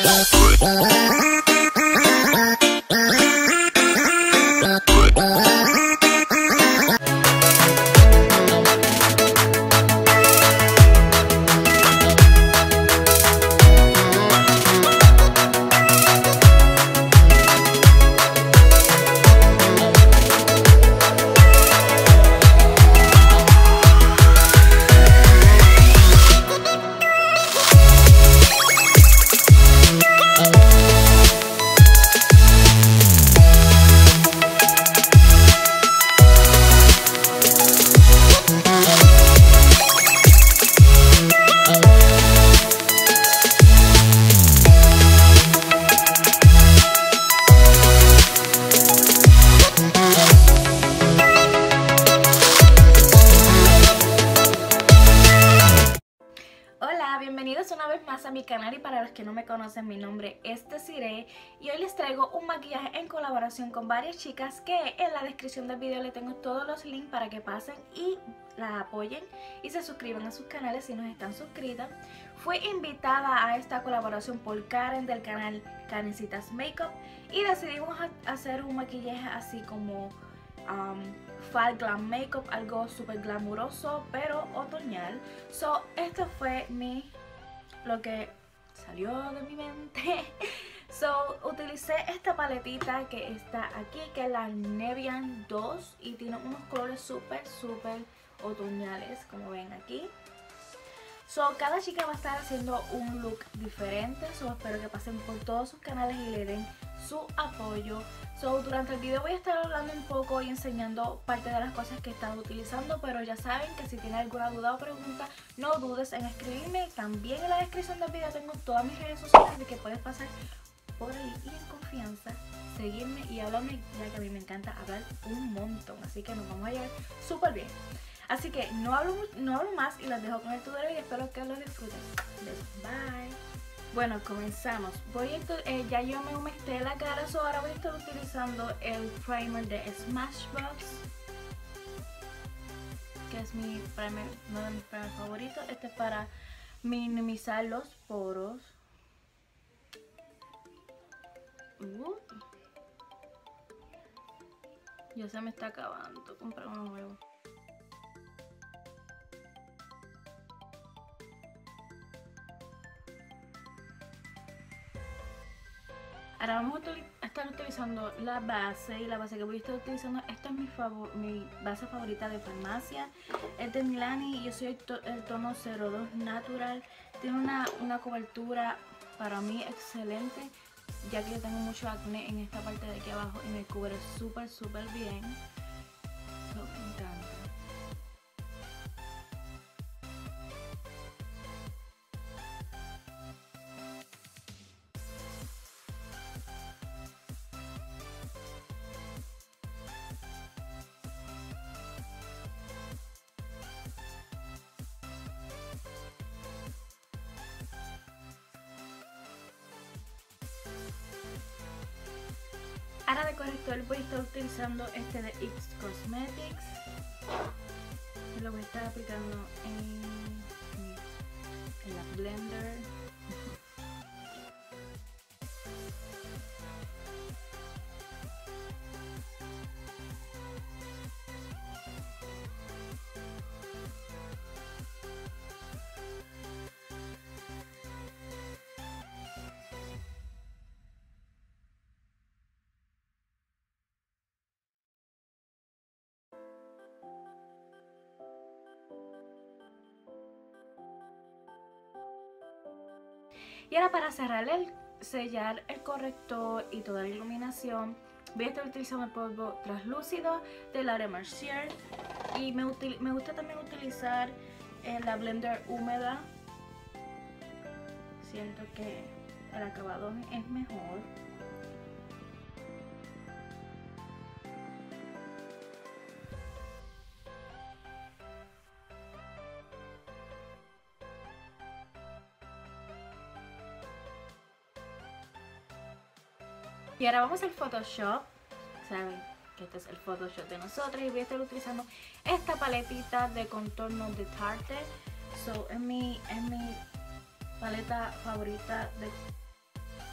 Bienvenidos una vez más a mi canal y para los que no me conocen, mi nombre es Desiree y hoy les traigo un maquillaje en colaboración con varias chicas que en la descripción del video les tengo todos los links para que pasen y las apoyen y se suscriban a sus canales si no están suscritas. Fui invitada a esta colaboración por Karen del canal Karencitas Makeup y decidimos hacer un maquillaje así como fall glam makeup, algo súper glamuroso pero otoñal. Esto fue lo que salió de mi mente. Utilicé esta paletita que está aquí, que es la Nevian 2 y tiene unos colores súper otoñales, como ven aquí. Cada chica va a estar haciendo un look diferente, espero que pasen por todos sus canales y le den su apoyo. Durante el video voy a estar hablando un poco y enseñando parte de las cosas que he estado utilizando, pero ya saben que si tienen alguna duda o pregunta, no dudes en escribirme. También en la descripción del video tengo todas mis redes sociales, así que puedes pasar por ahí y en confianza seguirme y hablarme, ya que a mí me encanta hablar un montón, así que nos vamos a llevar súper bien. Así que no hablo más y las dejo con el tutorial y espero que lo disfruten. Bye. Bueno, comenzamos. Ya yo me humecté la cara, ahora voy a estar utilizando el primer de Smashbox, que es uno de mis primers favoritos. Este es para minimizar los poros. Ya se me está acabando, compré uno nuevo. Ahora vamos a estar utilizando la base, y la base que voy a estar utilizando, esta es mi base favorita de farmacia, es de Milani y yo soy el tono 02 Natural. Tiene una cobertura para mí excelente, ya que yo tengo mucho acné en esta parte de aquí abajo y me cubre súper bien. Me encanta. Ahora de corrector voy a estar utilizando este de X Cosmetics. Lo voy a estar aplicando en la blender. Y ahora para sellar el corrector y toda la iluminación, voy a estar utilizando el polvo translúcido de Laura Mercier. Y me gusta también utilizar la blender húmeda. Siento que el acabado es mejor. Y ahora vamos al Photoshop. Saben que este es el Photoshop de nosotros y voy a estar utilizando esta paletita de contorno de Tarte. Es mi paleta favorita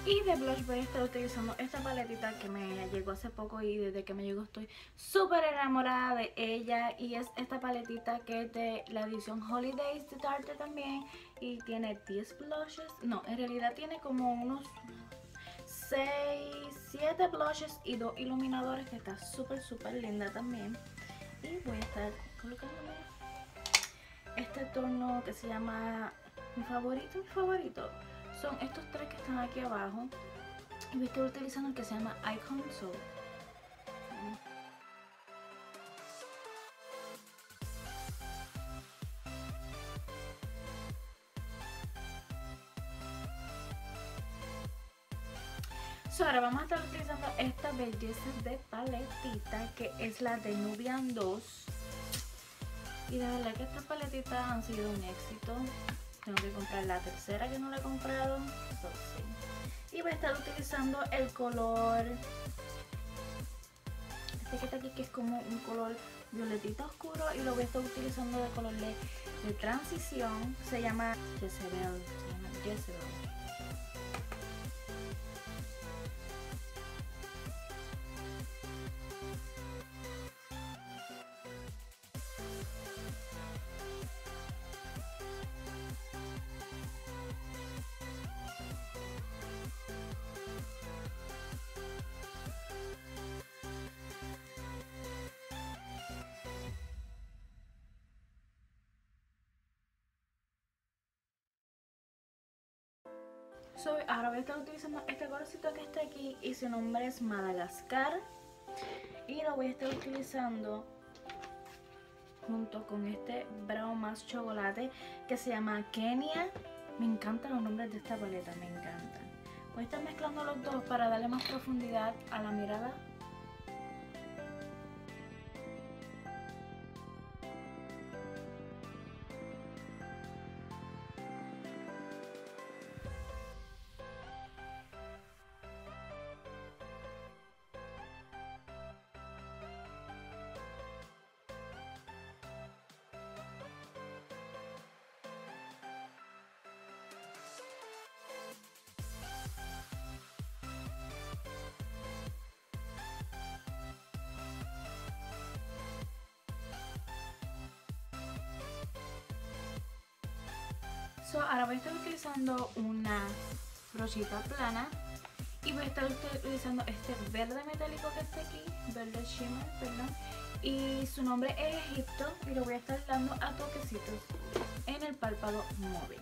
Y de blush voy a estar utilizando esta paletita que me llegó hace poco y desde que me llegó estoy súper enamorada de ella. Y es esta paletita que es de la edición Holidays de Tarte también. Y tiene 10 blushes, no, en realidad tiene como unos 6, 7 blushes y 2 iluminadores, que está súper linda también. Y voy a estar colocándome este tono que se llama mi favorito son estos tres que están aquí abajo. Y voy a estar utilizando el que se llama Icon Soul. Ahora vamos a estar utilizando esta belleza de paletita que es la de Nubian 2. Y de verdad que estas paletitas han sido un éxito. Tengo que comprar la tercera que no la he comprado. Sí. Y voy a estar utilizando el color este que está aquí, que es como un color violetita oscuro, y lo voy a estar utilizando de color de transición. Se llama Jezebel. Ahora voy a estar utilizando este colorcito que está aquí y su nombre es Madagascar. Y lo voy a estar utilizando junto con este brown más chocolate que se llama Kenia. Me encantan los nombres de esta paleta, me encantan. Voy a estar mezclando los dos para darle más profundidad a la mirada. Ahora voy a estar utilizando una brochita plana y voy a estar utilizando este verde metálico que está aquí, verde shimmer, perdón, y su nombre es Egipto, y lo voy a estar dando a toquecitos en el párpado móvil.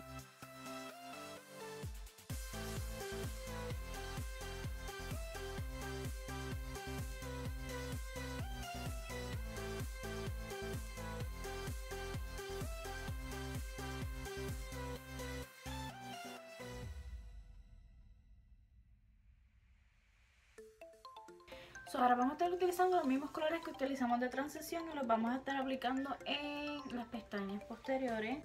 Ahora vamos a estar utilizando los mismos colores que utilizamos de transición y los vamos a estar aplicando en las pestañas posteriores.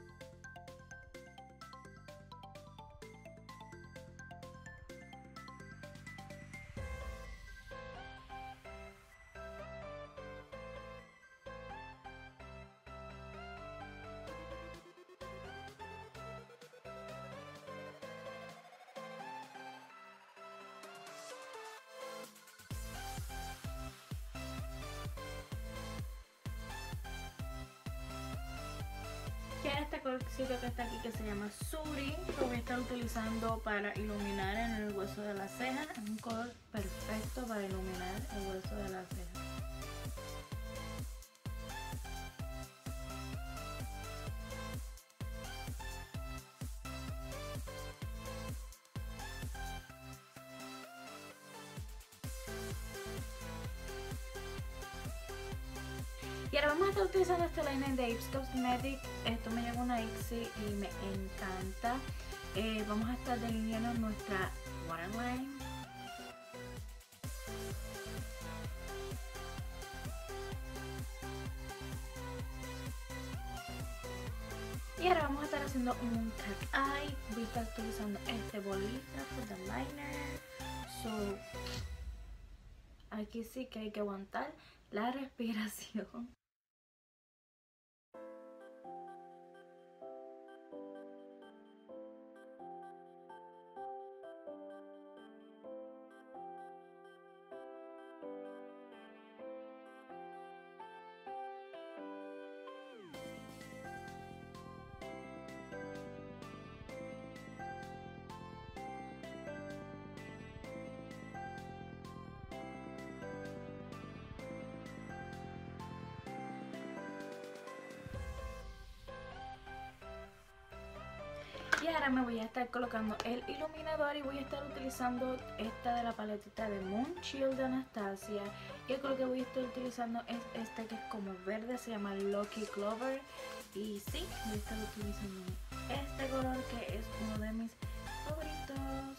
Que este colorcito que está aquí, que se llama Suri, lo voy a estar utilizando para iluminar en el hueso de la ceja. Es un color perfecto para iluminar el hueso de la ceja. Y ahora vamos a estar utilizando este liner de Ipsy Cosmetics. Esto me llegó una Ipsy y me encanta. Vamos a estar delineando nuestra waterline. Y ahora vamos a estar haciendo un cat eye. Voy a estar utilizando este bolígrafo de liner. Aquí sí que hay que aguantar la respiración. ahora me voy a estar colocando el iluminador y voy a estar utilizando esta de la paletita de Moon Chill de Anastasia. Y el color que voy a estar utilizando es este que es como verde, se llama Lucky Clover. Y sí, voy a estar utilizando este color que es uno de mis favoritos.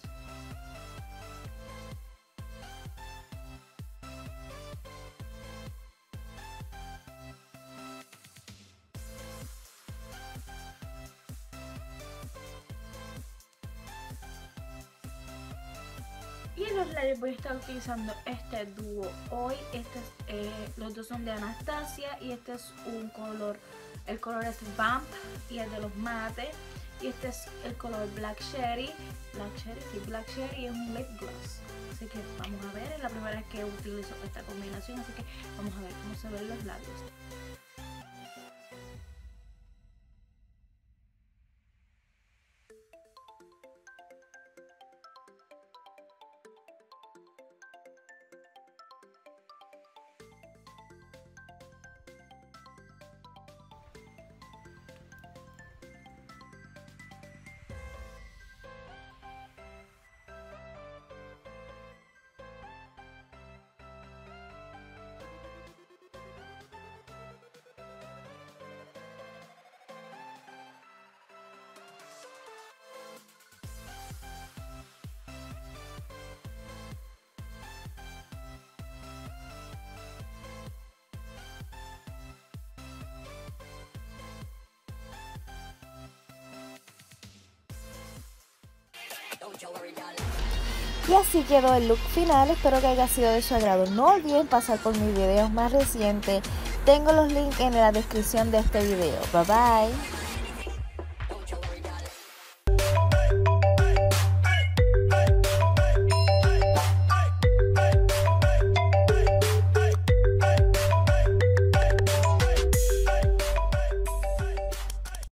Y en los layers voy a estar utilizando este dúo hoy. Los dos son de Anastasia y este es un color, el color es Vamp y es de los mates. Y este es el color Black Cherry. Black Cherry es un lip gloss. Así que vamos a ver, es la primera vez que utilizo esta combinación, así que vamos a ver cómo se ven los labios. Y así quedó el look final, espero que haya sido de su agrado. No olviden pasar por mis videos más recientes, tengo los links en la descripción de este video. Bye bye.